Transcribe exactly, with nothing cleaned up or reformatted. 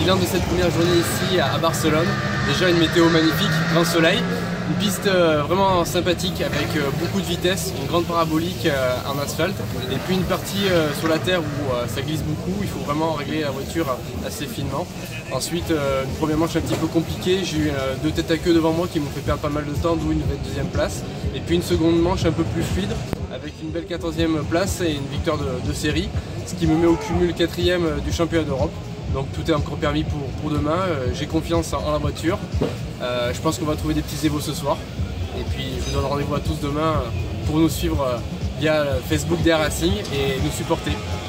bilan de cette première journée ici à Barcelone. Déjà une météo magnifique, grand soleil, une piste euh, vraiment sympathique avec euh, beaucoup de vitesse, une grande parabolique euh, en asphalte et puis une partie euh, sur la terre où euh, ça glisse beaucoup, il faut vraiment régler la voiture assez finement. Ensuite euh, une première manche un petit peu compliquée, j'ai eu euh, deux têtes à queue devant moi qui m'ont fait perdre pas mal de temps, d'où une deuxième place. Et puis une seconde manche un peu plus fluide avec une belle quatorzième place et une victoire de, de série, ce qui me met au cumul quatrième du championnat d'Europe. Donc tout est encore permis pour, pour demain, euh, j'ai confiance en, en la voiture, euh, je pense qu'on va trouver des petits évos ce soir. Et puis je vous donne rendez-vous à tous demain pour nous suivre via Facebook D R Racing et nous supporter.